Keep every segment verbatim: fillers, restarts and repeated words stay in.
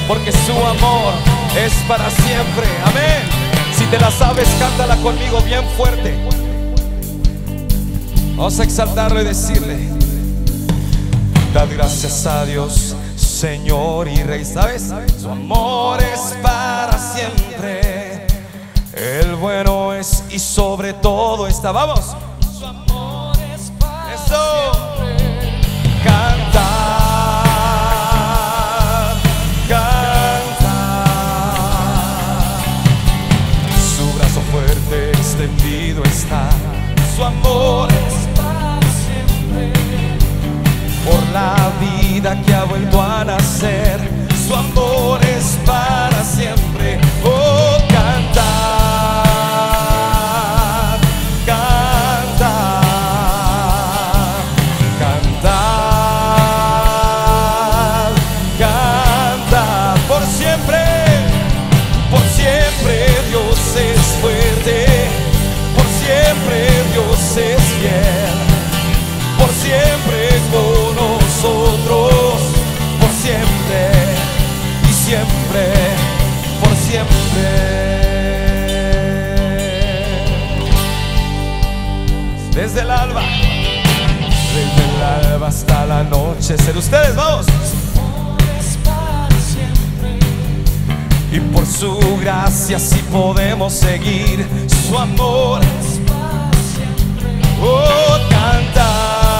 porque su amor es para siempre. Amén. Si te la sabes, cántala conmigo bien fuerte. Vamos a exaltarlo y decirle: dad gracias a Dios, Señor y Rey. ¿Sabes? Su amor es para siempre. El bueno es y sobre todo está. Vamos. Su amor es para Eso. siempre. Cantar, cantar. Su brazo fuerte extendido está. Su amor es para siempre. Por la vida que ha vuelto a nacer, su amor es para siempre. Oh, cantar, cantar, cantar, cantar. Por siempre, por siempre Dios es fuerte. Por siempre Dios es fiel. Por siempre con nosotros, por siempre y siempre, por siempre. Desde el alba, desde el alba hasta la noche. Ser ustedes, vamos. Su amor es para siempre. Y por su gracia sí podemos seguir. Su amor es para siempre. Oh, cantar.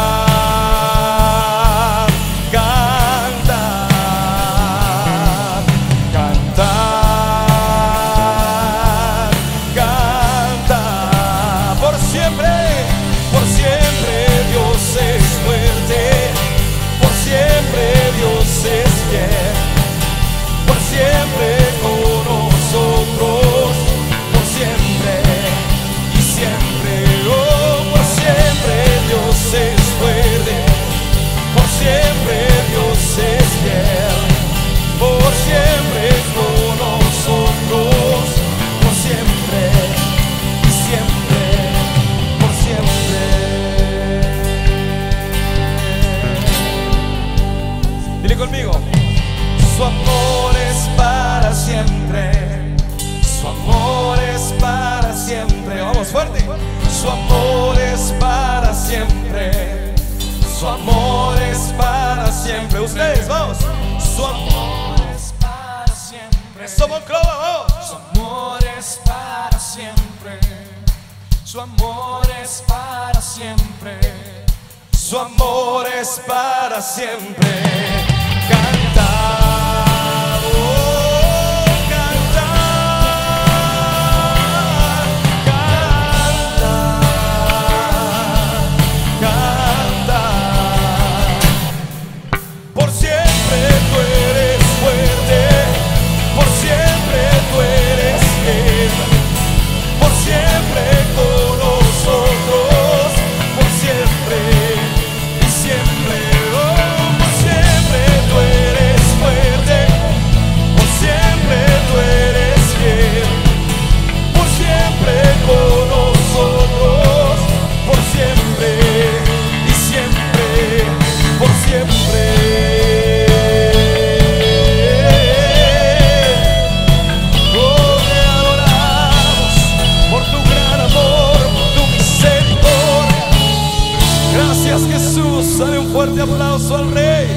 Por siempre con nosotros, por siempre y siempre. Oh, por siempre Dios es fuerte. Por siempre Dios es fiel. Por siempre con nosotros, por siempre y siempre, por siempre. Dile conmigo: su amor es para siempre. Su amor es para siempre. Vamos fuerte. Su amor es para siempre. Su amor es para siempre. Ustedes, vamos. Su amor es para siempre. Somos Clova, vamos. Su amor es para siempre. Su amor es para siempre. Su amor es para siempre. Cantar, oh, cantar, cantar, cantar. Por siempre tú eres fuerte. Por siempre tú eres fiel. Por siempre con nosotros, por siempre y siempre. Oh, por siempre tú eres fuerte. Por siempre tú eres fiel. Por siempre con nosotros, por siempre y siempre, por siempre. Oh, te adoramos por tu gran amor, por tu misericordia. Gracias, Jesús. Dale un fuerte aplauso al Rey.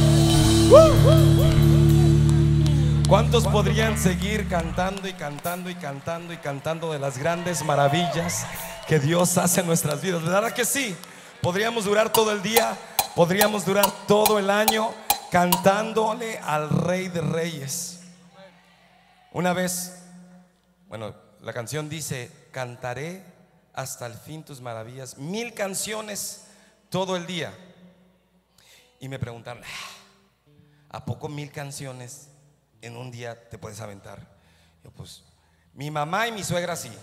¿Cuántos podrían seguir cantando y cantando y cantando y cantando de las grandes maravillas que Dios hace en nuestras vidas? ¿Verdad que sí? Podríamos durar todo el día, podríamos durar todo el año cantándole al Rey de Reyes. Una vez, bueno, la canción dice: cantaré hasta el fin tus maravillas, mil canciones todo el día. Y me preguntaron: ¿a poco mil canciones en un día te puedes aventar? Yo, pues, mi mamá y mi suegra sí.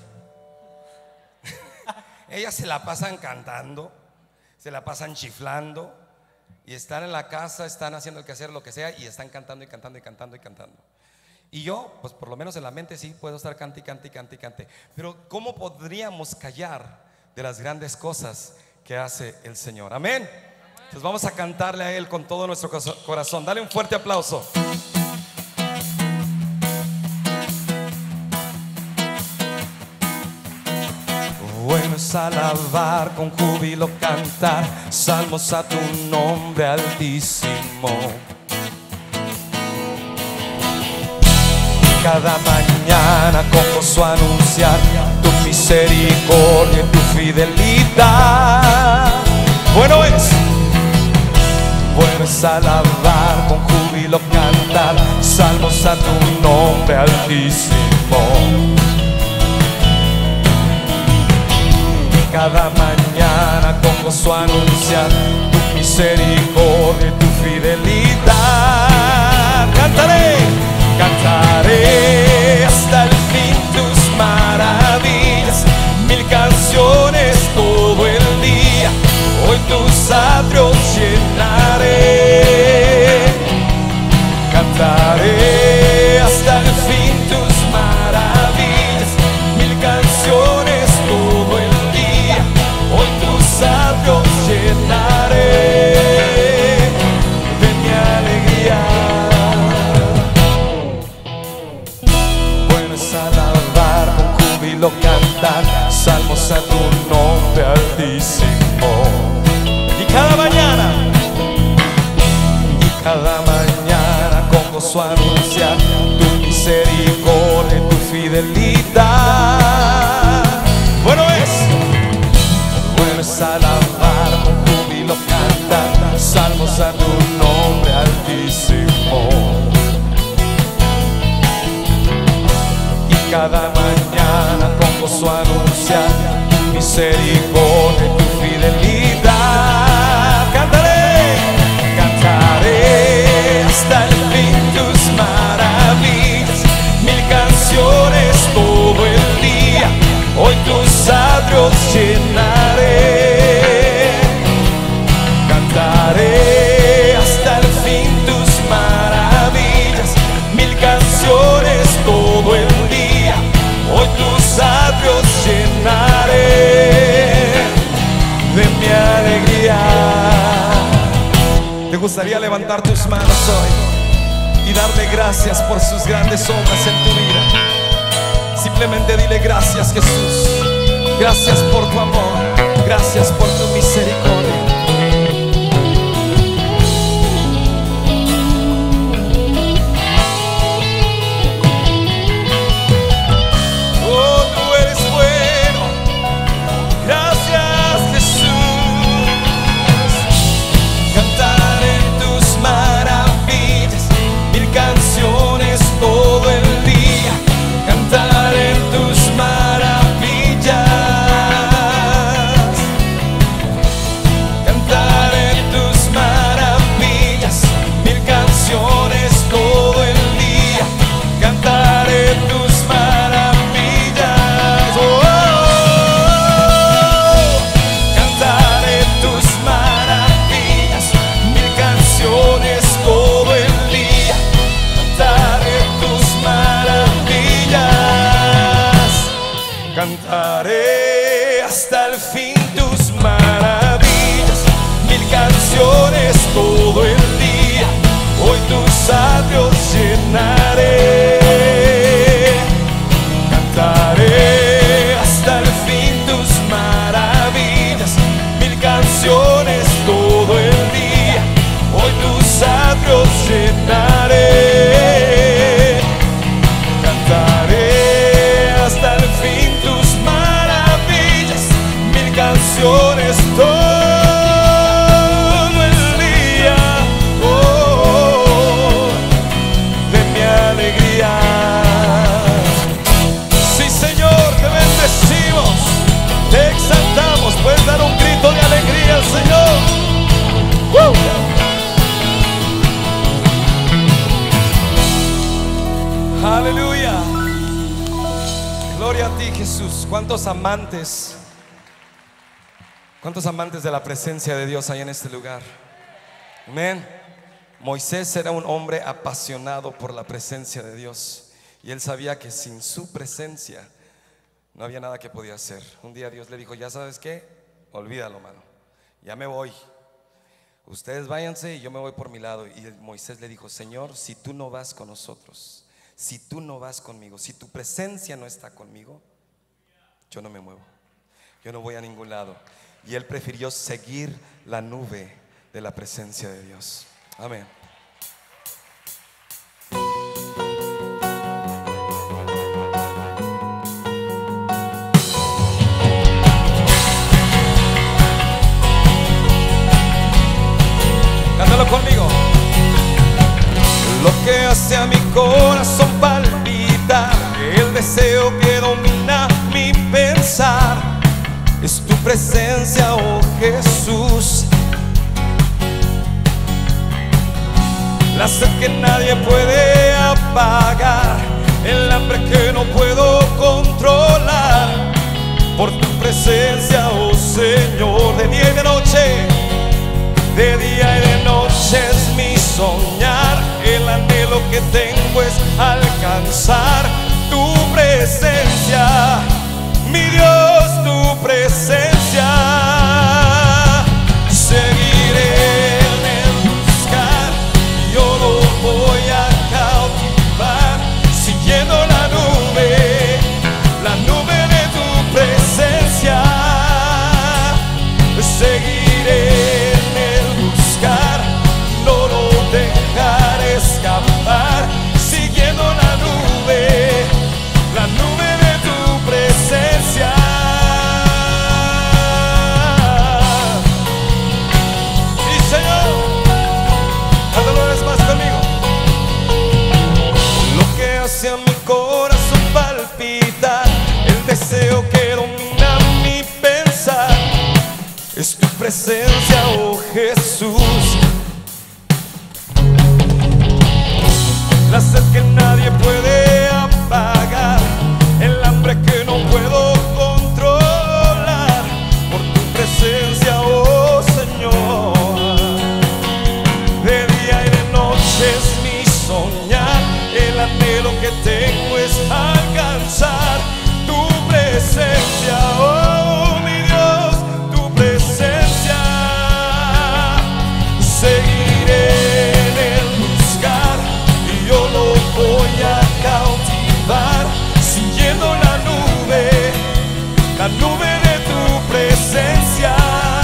Ellas se la pasan cantando, se la pasan chiflando, y están en la casa, están haciendo el quehacer, lo que sea, y están cantando y cantando y cantando y cantando. Y yo, pues por lo menos en la mente sí puedo estar cante y cante y cante y cante. Pero ¿cómo podríamos callar de las grandes cosas que hace el Señor? Amén. Entonces vamos a cantarle a Él con todo nuestro corazón. Dale un fuerte aplauso. Bueno es alabar, con júbilo cantar salmos a tu nombre altísimo. Cada mañana con gozo anunciar tu misericordia y tu fidelidad. Bueno es, bueno es alabar, con júbilo cantar salmos a tu nombre altísimo. Cada mañana con gozo anunciar tu misericordia y tu fidelidad. Cantaré, cantaré hasta el fin tus maravillas, mil canciones todo el día, hoy tus atrios llenaré. Cantaré hasta el fin tus maravillas, mil canciones todo el día, hoy tus atrios llenaré de mi alegría. Bueno es alabar, con júbilo cantar salmos a tu nombre altísimo. Y cada mañana, y cada mañana con gozo anunciar tu misericordia y tu fidelidad. Bueno es, bueno es alabar, con júbilo cantar salmos a tu nombre altísimo. Y cada mañana con gozo anunciar tu misericordia y tu fidelidad. Cantaré, cantaré hasta el fin tus maravillas, mil canciones todo el día, hoy tus atrios llenaré. Cantaré hasta el fin tus maravillas, mil canciones todo el día, hoy tus atrios llenaré de mi alegría. ¿Te gustaría levantar tus manos hoy y darle gracias por sus grandes obras en tu vida? Simplemente dile gracias, Jesús. Gracias por tu amor, gracias por tu misericordia. Oh, tú eres bueno. Gracias, Jesús. Cantar en tus maravillas, mil canciones todo el día. Cantar en tus maravillas, cantar en tus maravillas, mil canciones todo el día. Cantar en tus maravillas, oh, oh, oh. Cantar en tus maravillas, mil canciones todo el día. Cantar en tus maravillas, cantaré hasta el fin tus maravillas, mil canciones todo el día, hoy tus atrios llenaré. Cantaré hasta el fin tus maravillas, mil canciones todo el día, hoy tus atrios llenaré. Cantaré hasta el fin tus maravillas, mil canciones todo el día, oh, oh, de mi alegría. Sí, Señor, te bendecimos, te exaltamos. Puedes dar un grito de alegría al Señor. ¡Woo! Aleluya. Gloria a ti, Jesús. ¿Cuántos amantes? ¿Cuántos amantes de la presencia de Dios hay en este lugar? Amén. Moisés era un hombre apasionado por la presencia de Dios, y él sabía que sin su presencia no había nada que podía hacer. Un día Dios le dijo: ya sabes qué, olvídalo, mano, ya me voy, ustedes váyanse y yo me voy por mi lado. Y Moisés le dijo: Señor, si tú no vas con nosotros, si tú no vas conmigo, si tu presencia no está conmigo, yo no me muevo. yo no voy a ningún lado. Y él prefirió seguir la nube de la presencia de Dios. Amén. Cántalo conmigo. Lo que hace a mi corazón palpitar, el deseo que domina mi pensar, es tu presencia, oh Jesús. La sed que nadie puede apagar, el hambre que no puedo controlar, por tu presencia, oh Señor. De día y de noche, de día y de noche es mi soñar, el anhelo que tengo es alcanzar tu presencia, mi Dios, tu presencia. Seguiré en el buscar, yo lo voy a cautivar, siguiendo la nube, la nube de tu presencia. Seguiré en el buscar, no lo dejaré escapar, siguiendo la nube, la nube de tu presencia. Y Señor, cántalo una vez más conmigo. Lo que hace a mi corazón palpitar, el deseo que domina mi pensar, es tu presencia, oh Jesús. La sed que nadie puede apagar, el hambre que no puedo controlar, por tu presencia, oh Señor. De día y de noche es mi soñar, el anhelo que tengo es alcanzar tu presencia, oh mi Dios, tu presencia. Seguiré en el buscar, yo lo voy a cautivar, siguiendo la nube, la nube de tu presencia.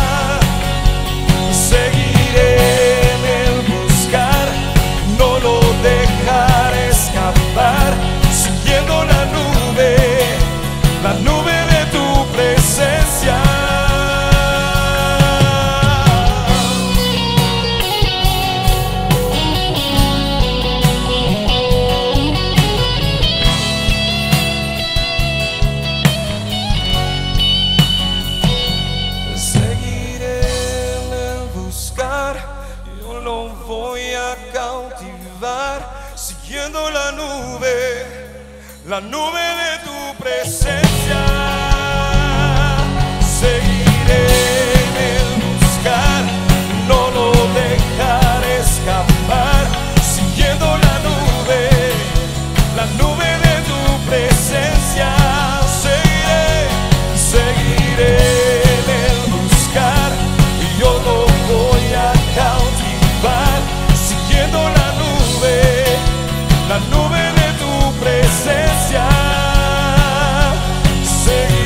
Seguiré en el buscar, no lo dejaré escapar, siguiendo la nube, la nube de tu presencia. Siguiendo la nube, la nube de tu presencia. Seguiré en el buscar, no lo dejaré escapar, siguiendo la nube, la nube de tu presencia. Seguiré, seguiré en el buscar, y yo lo voy a cautivar, siguiendo la nube, la nube de tu presencia. Seguiré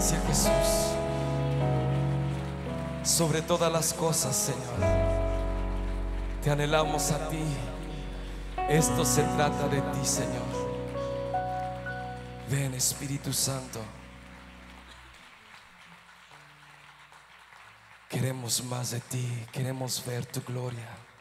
presencia, Jesús. Sobre todas las cosas, Señor, te anhelamos a ti. Esto se trata de ti, Señor. Ven, Espíritu Santo. Queremos más de ti, queremos ver tu gloria.